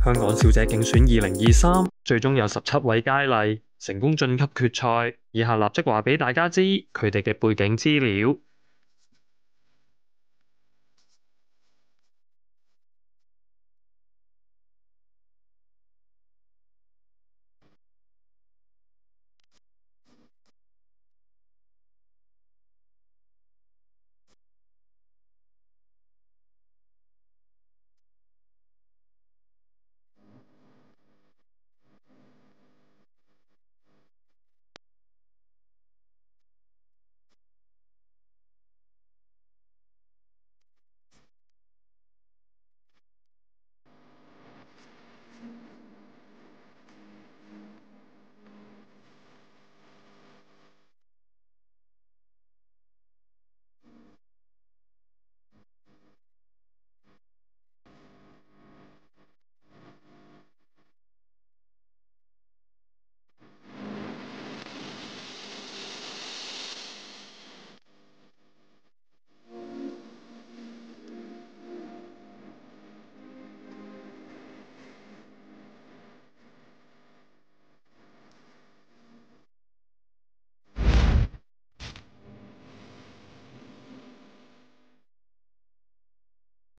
香港小姐競選2023最終有17位佳麗成功晉級決賽，以下立即話俾大家知佢哋嘅背景資料。